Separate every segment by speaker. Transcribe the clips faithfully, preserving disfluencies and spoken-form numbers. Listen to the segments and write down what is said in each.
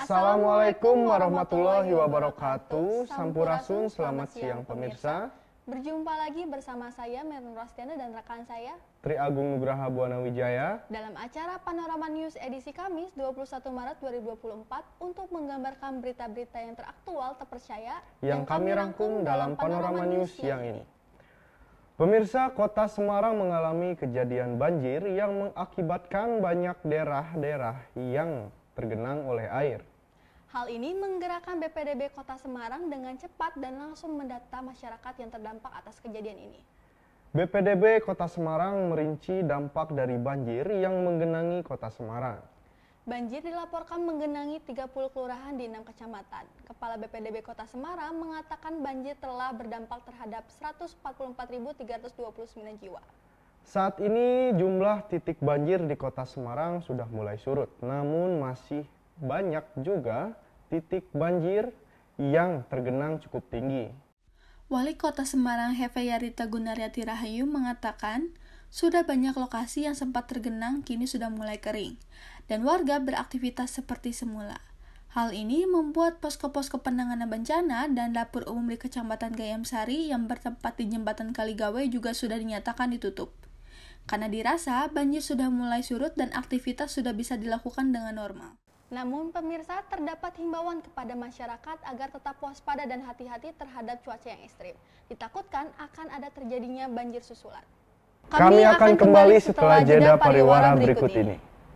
Speaker 1: Assalamualaikum warahmatullahi wabarakatuh. Sampurasun, selamat siang pemirsa.
Speaker 2: Berjumpa lagi bersama saya Merun Rostiana dan rekan saya
Speaker 1: Tri Agung Nugraha Buana Wijaya
Speaker 2: dalam acara Panorama News edisi Kamis dua puluh satu Maret dua ribu dua puluh empat untuk menggambarkan berita-berita yang teraktual, terpercaya
Speaker 1: yang kami rangkum dalam Panorama News siang ini. Pemirsa, Kota Semarang mengalami kejadian banjir yang mengakibatkan banyak daerah-daerah yang tergenang oleh air.
Speaker 2: Hal ini menggerakkan B P D B Kota Semarang dengan cepat dan langsung mendata masyarakat yang terdampak atas kejadian ini.
Speaker 1: B P D B Kota Semarang merinci dampak dari banjir yang menggenangi Kota Semarang.
Speaker 2: Banjir dilaporkan menggenangi tiga puluh kelurahan di enam kecamatan. Kepala B P D B Kota Semarang mengatakan banjir telah berdampak terhadap seratus empat puluh empat ribu tiga ratus dua puluh sembilan jiwa.
Speaker 1: Saat ini jumlah titik banjir di Kota Semarang sudah mulai surut, namun masih banyak juga titik banjir yang tergenang cukup tinggi.
Speaker 3: Wali Kota Semarang Hefeyarita Gunaryati Rahayu mengatakan, sudah banyak lokasi yang sempat tergenang kini sudah mulai kering, dan warga beraktivitas seperti semula. Hal ini membuat posko-posko penanganan bencana dan dapur umum di Kecamatan Gayam Sari yang bertempat di Jembatan Kaligawai juga sudah dinyatakan ditutup. Karena dirasa banjir sudah mulai surut dan aktivitas sudah bisa dilakukan dengan normal.
Speaker 2: Namun pemirsa, terdapat himbauan kepada masyarakat agar tetap waspada dan hati-hati terhadap cuaca yang ekstrim. Ditakutkan akan ada terjadinya banjir susulan.
Speaker 1: Kami, Kami akan kembali setelah jeda pariwara berikut ini.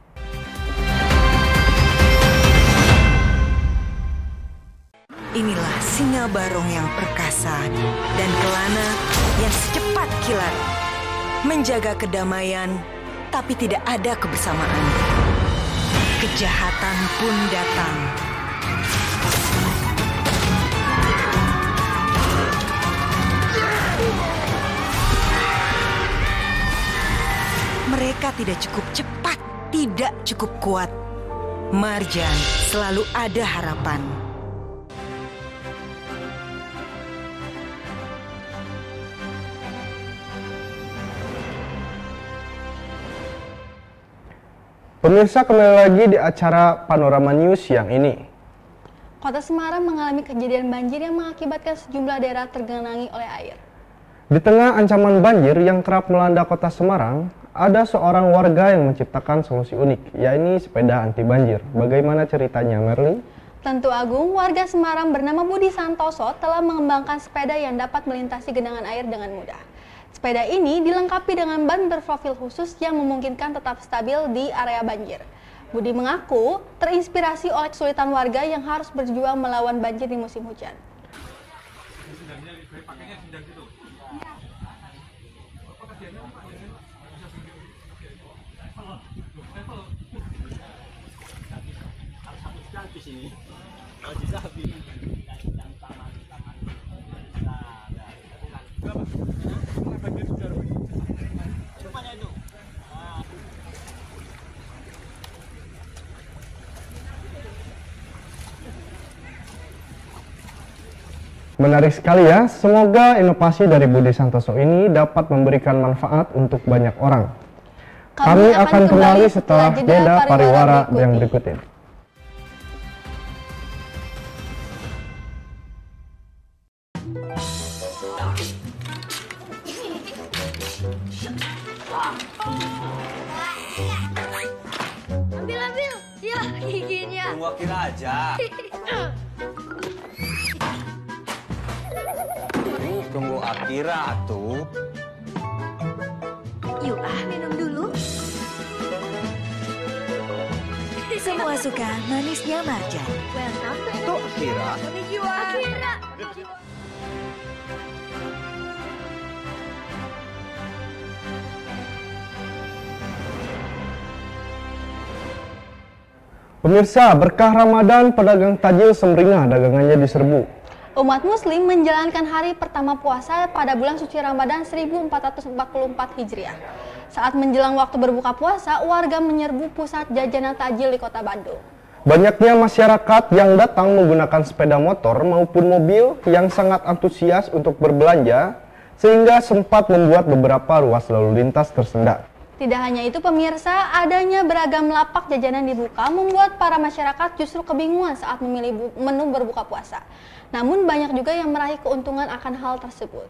Speaker 4: Inilah singa barong yang perkasa dan kelana yang secepat kilat. Menjaga kedamaian, tapi tidak ada kebersamaan. Kejahatan pun datang. Mereka tidak cukup cepat, tidak cukup kuat. Marjan selalu ada harapan.
Speaker 1: Pemirsa, kembali lagi di acara Panorama News siang ini.
Speaker 2: Kota Semarang mengalami kejadian banjir yang mengakibatkan sejumlah daerah tergenangi oleh air.
Speaker 1: Di tengah ancaman banjir yang kerap melanda Kota Semarang, ada seorang warga yang menciptakan solusi unik, yaitu sepeda anti banjir. Bagaimana ceritanya, Merli?
Speaker 2: Tentu Agung, warga Semarang bernama Budi Santoso telah mengembangkan sepeda yang dapat melintasi genangan air dengan mudah. Sepeda ini dilengkapi dengan ban berprofil khusus yang memungkinkan tetap stabil di area banjir. Budi mengaku terinspirasi oleh kesulitan warga yang harus berjuang melawan banjir di musim hujan.
Speaker 1: Menarik sekali ya, semoga inovasi dari Budi Santoso ini dapat memberikan manfaat untuk banyak orang. Kami, Kami akan, akan kembali setelah jeda pariwara yang berikut ini.
Speaker 5: Ambil, ambil, ya giginya.
Speaker 6: Tunggu kira aja. Tunggu Akira atuh.
Speaker 5: Yuk ah, minum dulu.
Speaker 4: Semua suka manisnya Marjan.
Speaker 6: Tuh Akira.
Speaker 5: Akira.
Speaker 1: Pemirsa, berkah Ramadan, pedagang tajil Semringah dagangannya diserbu.
Speaker 2: Umat muslim menjalankan hari pertama puasa pada bulan suci Ramadan seribu empat ratus empat puluh empat Hijriah. Saat menjelang waktu berbuka puasa, warga menyerbu pusat jajanan takjil di Kota Bandung.
Speaker 1: Banyaknya masyarakat yang datang menggunakan sepeda motor maupun mobil yang sangat antusias untuk berbelanja, sehingga sempat membuat beberapa ruas lalu lintas tersendat.
Speaker 2: Tidak hanya itu pemirsa, adanya beragam lapak jajanan dibuka membuat para masyarakat justru kebingungan saat memilih menu berbuka puasa. Namun banyak juga yang meraih keuntungan akan hal tersebut.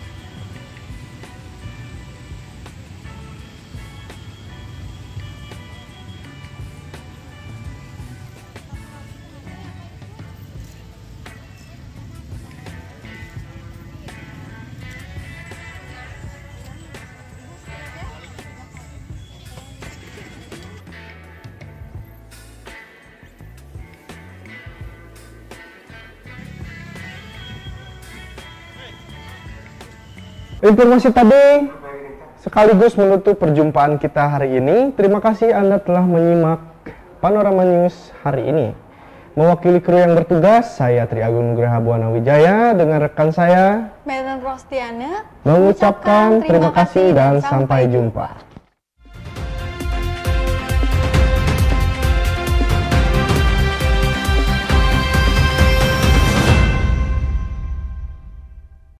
Speaker 1: Informasi tadi sekaligus menutup perjumpaan kita hari ini. Terima kasih Anda telah menyimak Panorama News hari ini. Mewakili kru yang bertugas, saya Tri Agung Nugraha Buana Wijaya dengan rekan saya
Speaker 2: Medan Rostiana
Speaker 1: mengucapkan terima kasih dan sampai jumpa.